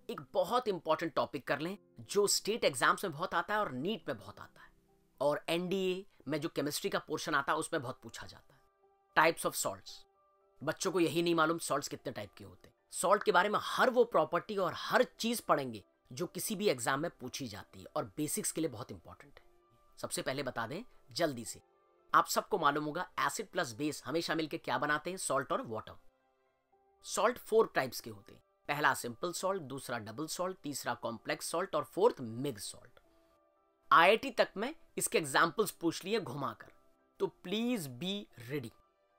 एक बहुत important topic कर लें जो स्टेट एग्जाम्स में बहुत आता है और नीट में बहुत आता है, और एनडीए में जो केमिस्ट्री का पोर्शन आता है उसमें बहुत पूछा जाता है। Types of salts. बच्चों को यही नहीं मालूम सॉल्ट्स कितने टाइप के होते हैं। सॉल्ट के बारे में हर वो प्रॉपर्टी और हर चीज पढ़ेंगे जो किसी भी एग्जाम में पूछी जाती है और बेसिक्स के लिए बहुत इंपॉर्टेंट है। सबसे पहले बता दें जल्दी से, आप सबको मालूम होगा एसिड प्लस बेस हमेशा मिलकर क्या बनाते हैं? सॉल्ट और वाटर। सॉल्ट 4 टाइप्स के होते हैं। पहला सिंपल सॉल्ट, दूसरा डबल सॉल्ट, तीसरा कॉम्प्लेक्स सॉल्ट और फोर्थ मिक्स सॉल्ट। आईआईटी तक में इसके एग्जाम्पल्स पूछ लिए घुमाकर, तो please be ready.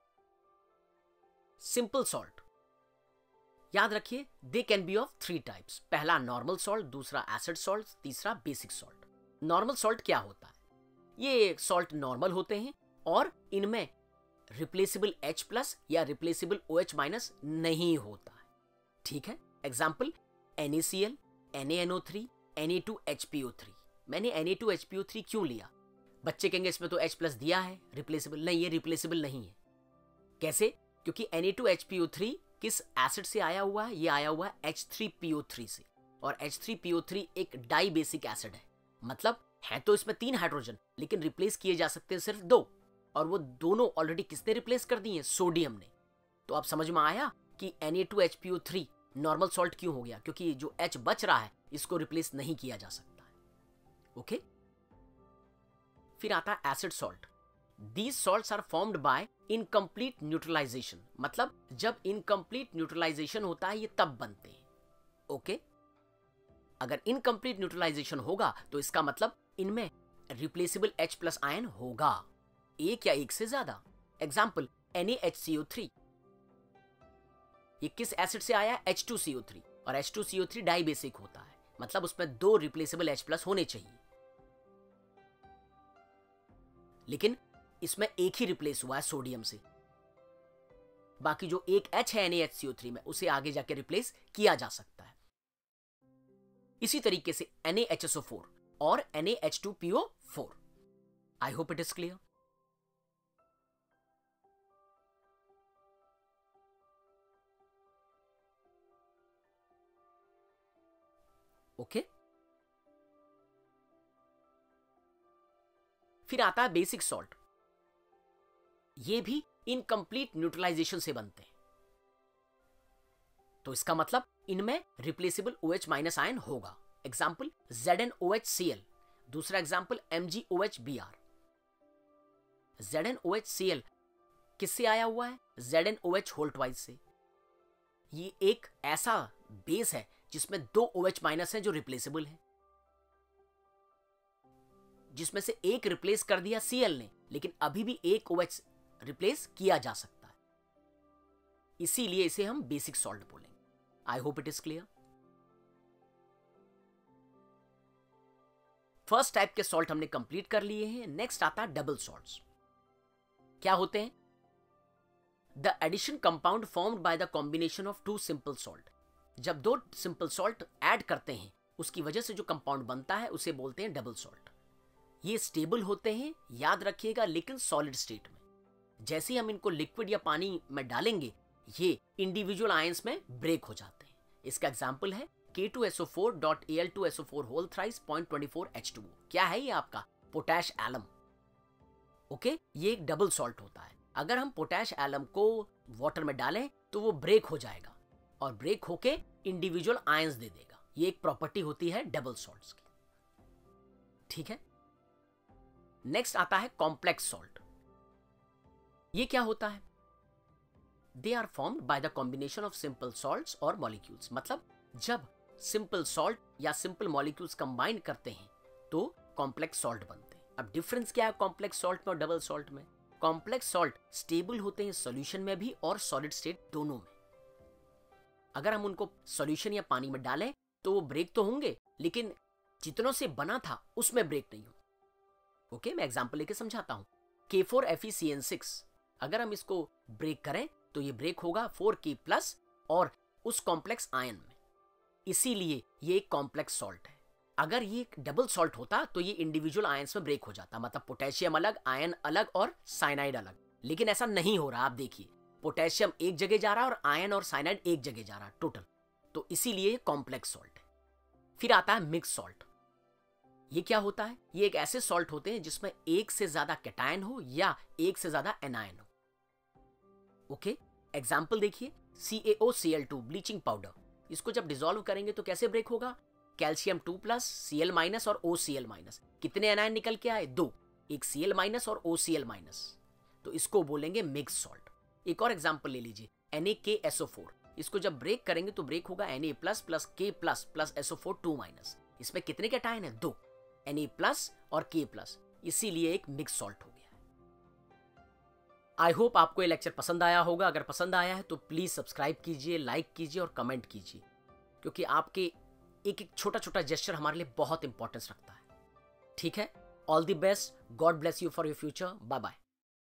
Simple salt याद रखिए, they can be of 3 types. पहला नॉर्मल सॉल्ट, दूसरा एसिड सॉल्ट, तीसरा बेसिक सॉल्ट। नॉर्मल सॉल्ट क्या होता है? ये सॉल्ट नॉर्मल होते हैं और इनमें रिप्लेसेबल H प्लस या रिप्लेसेबल OH माइनस नहीं होता है। ठीक है, एग्जाम्पल NaCl, NaNO3, Na2HPO3। मैंने Na2HPO3 क्यों लिया? बच्चे कहेंगे इसमें तो H प्लस दिया है, रिप्लेसेबल नहीं है। रिप्लेसेबल नहीं है कैसे? क्योंकि Na2HPO3 किस एसिड से आया हुआ है? ये आया हुआ है H3PO3 से, और H3PO3 एक डाई बेसिक एसिड है। मतलब है तो इसमें 3 हाइड्रोजन, लेकिन रिप्लेस किए जा सकते हैं सिर्फ 2, और वो दोनों ऑलरेडी किसने रिप्लेस कर दिए? सोडियम ने। तो अब समझ में आया कि Na2HPO3 नॉर्मल सॉल्ट क्यों हो गया, क्योंकि जो H बच रहा है इसको रिप्लेस नहीं किया जा सकता है। ओके, फिर आता है acid salt. These salts are formed by incomplete neutralization। मतलब जब incomplete neutralization होता है ये तब बनते हैं। ओके, अगर incomplete neutralization होगा तो इसका मतलब इनमें रिप्लेसेबल H प्लस आयन होगा, एक या एक से ज्यादा। एग्जाम्पल NaHCO3, ये किस एसिड से आया? H2CO3, और H2CO3 डाई बेसिक होता है, मतलब उसमें 2 रिप्लेसेबल H प्लस होने चाहिए, लेकिन इसमें एक ही रिप्लेस हुआ है सोडियम से। बाकी जो एक H है NaHCO3 में, उसे आगे जाके रिप्लेस किया जा सकता है। इसी तरीके से NaHSO4 और NaH2PO4। I hope it is clear. Okay, फिर आता है बेसिक सॉल्ट। ये भी इनकम्प्लीट न्यूट्रलाइजेशन से बनते हैं, तो इसका मतलब इनमें रिप्लेसेबल OH माइनस आयन होगा। एग्जाम्पल ZnOHCl, दूसरा एग्जाम्पल MgOHBr। ZnOHCl किससे आया हुआ है? ZnOH होल ट्वाइस से। ये एक ऐसा बेस है जिसमें 2 OH माइनस है जो रिप्लेसेबल है, जिसमें से एक रिप्लेस कर दिया Cl ने, लेकिन अभी भी एक OH रिप्लेस किया जा सकता है, इसीलिए इसे हम बेसिक सॉल्ट बोलेंगे। I hope it is clear. First type के सॉल्ट हमने कंप्लीट कर लिए हैं। नेक्स्ट आता है डबल सॉल्ट्स। क्या होते हैं? The addition compound formed by the combination of 2 simple salt. जब 2 सिंपल सॉल्ट ऐड करते हैं उसकी वजह से जो कंपाउंड बनता है उसे बोलते हैं डबल सॉल्ट। ये स्टेबल होते हैं, याद रखिएगा, लेकिन सॉलिड स्टेट में। जैसे ही हम इनको लिक्विड या पानी में डालेंगे ये इंडिविजुअल आयंस में ब्रेक हो जाते हैं। इसका एग्जांपल है K2SO4.Al2SO4 होल थ्राइस 0.24 H2O। क्या है ये? आपका पोटैश एलम। ओके, ये एक डबल सॉल्ट होता है। अगर हम पोटैश एलम को वाटर में डालें तो वो ब्रेक हो जाएगा और ब्रेक होके इंडिविजुअल आयंस दे देगा। ये एक प्रॉपर्टी होती है डबल सॉल्ट्स की। ठीक है, नेक्स्ट आता है कॉम्प्लेक्स सॉल्ट। ये क्या होता है? They are formed by the combination of simple salts और मॉलिक्यूल्स। मतलब जब सिंपल सॉल्ट या सिंपल मॉलिक्यूल्स कंबाइन करते हैं तो कॉम्प्लेक्स सॉल्ट बनते हैं। अब डिफरेंस क्या है कॉम्प्लेक्स सॉल्ट में और डबल सॉल्ट में? कॉम्प्लेक्स सॉल्ट स्टेबल होते हैं सॉल्यूशन में भी और सॉलिड स्टेट दोनों में। अगर हम उनको सॉल्यूशन या पानी में डालें तो वो ब्रेक तो होंगे, लेकिन जितनों से बना था उसमें ब्रेक नहीं हो। ओके, मैं एग्जांपल लेके समझाता हूं। K4FeCN6, अगर हम इसको ब्रेक करें तो ये ब्रेक होगा 4K प्लस और उस कॉम्प्लेक्स आयन में, इसीलिए ये एक कॉम्प्लेक्स सॉल्ट है। अगर ये एक डबल सॉल्ट होता तो ये इंडिविजुअल आयंस में ब्रेक हो जाता, मतलब पोटेशियम अलग, आयन अलग और साइनाइड अलग। लेकिन ऐसा नहीं हो रहा। आप देखिए, पोटेशियम एक जगह जा रहा है और आयन और साइनाइड एक जगह जा रहा है टोटल, तो इसीलिए कॉम्प्लेक्स सॉल्ट है। फिर आता है मिक्स सॉल्ट। ये क्या होता है? ये एक ऐसे सॉल्ट होते हैं जिसमें एक से ज्यादा कैटायन हो या एक से ज्यादा एनायन हो। ओके, एग्जाम्पल देखिए, CaOCl2 ब्लीचिंग पाउडर। इसको जब डिसॉल्व करेंगे तो कैसे ब्रेक होगा? कैल्शियम 2+, Cl- और OCl-। कितने एनायन निकल के आए? 2, एक Cl- और OCl-। तो इसको बोलेंगे मिक्स सॉल्ट। एक और एग्जाम्पल ले लीजिए, NaKSO4। इसको जब ब्रेक करेंगे तो ब्रेक होगा Na+ + K+ + SO4 2-। इसमें कितने कैटायन है? 2, Na+ और K+, इसीलिए एक मिक्स सॉल्ट हो गया। आई होप आपको ये लेक्चर पसंद आया होगा। अगर पसंद आया है तो प्लीज सब्सक्राइब कीजिए, लाइक कीजिए और कमेंट कीजिए, क्योंकि आपके एक एक छोटा छोटा जेस्चर हमारे लिए बहुत इंपॉर्टेंस रखता है। ठीक है, all the best, God bless you for your future, bye bye.